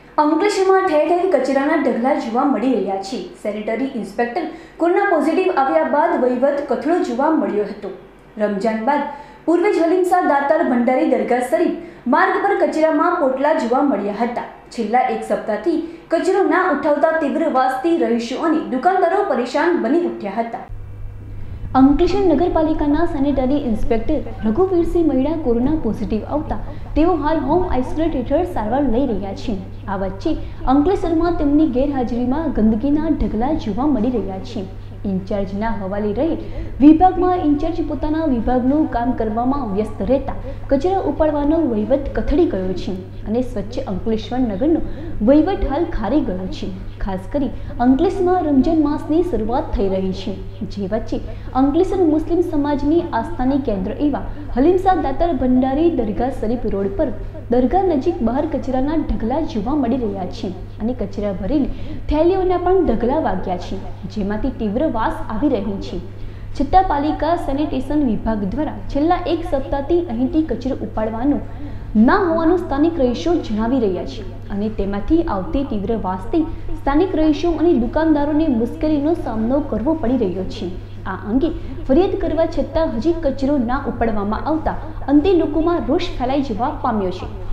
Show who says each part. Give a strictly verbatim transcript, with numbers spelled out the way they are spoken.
Speaker 1: અંકલેશ્વરમાં ઠેર ઠેર કચરાના ઢગલા જોવા મળી રહ્યા છે। સેનેટરી ઇન્સ્પેક્ટર કોરોના પોઝિટિવ આવ્યા બાદ વહીવટ કથળો જોવા મળ્યો હતો। રમજાન બાદ પૂર્વે હલીમશાહ દાતાર ભંડારી દરગાહ શરીફ માર્ગ પર કચરામાં પોટલા જોવા મળ્યા હતા। છેલ્લા એક સપ્તાહથી કચરો ના ઉઠાવતા તીવ્ર વાસથી રહીશો અને દુકાનદારો પરેશાન બની ઉઠ્યા હતા। અંકલેશ્વર નગરપાલિકાના sanitary inspector Raghuvirsinh Maida corona positive આવતા તેઓ હાલ હોમ આઇસોલેટ હેઠળ સારવાર લઈ રહ્યા છે। આ વચ્ચે અંકલેશ્વરમાં તેમની ગેરહાજરીમાં ગંદકીના ઢગલા જોવા મળી રહ્યા છે। ઇન્ચાર્જના હવાલે રહી વિભાગમાં ઇન્ચાર્જ પોતાના વિભાગનું કામ કરવામાં વ્યસ્ત રહેતા કચરા ઉપાડવાનો વહીવટ કથળી ગયો છે અને સ્વચ્છ અંકલેશ્વર નગરનો વહીવટ હાલ ખારી ગયો છે। ખાસ કરી અંકલેશ્વરમાં રમજાન માસની શરૂઆત થઈ રહી છે, જે વચ્ચે અંકલેશ્વર મુસ્લિમ સમાજની આસ્થાની કેન્દ્ર એવા હલીમશાહ દાતાર ભંડારી દરગાહ શરીફ રોડ પર દરગાહ નજીક બહાર કચરાના ઢગલા જોવા મળી રહ્યા છે અને કચરા ભરેલી થેલીઓના પણ ઢગલા વાગ્યા છે, જેમાંથી તીવ્ર વાસ આવી રહી છે। છતાં પાલિકા સેનિટેશન વિભાગ દ્વારા છેલ્લા એક સપ્તાહથી અહીંથી કચરો ઉપાડવાનું ના હોવાનું સ્થાનિક રહીશો જણાવી રહ્યા છે અને તેમાંથી આવતી તીવ્ર વાસથી સ્થાનિક રહીશો અને દુકાનદારોને મુશ્કેલીનો સામનો કરવો પડી રહ્યો છે। આ અંગે ફરિયાદ કરવા છતાં હજી કચરો ના ઉપાડવામાં આવતા અંતે લોકોમાં રોષ ફેલાઈ જવા પામ્યો છે।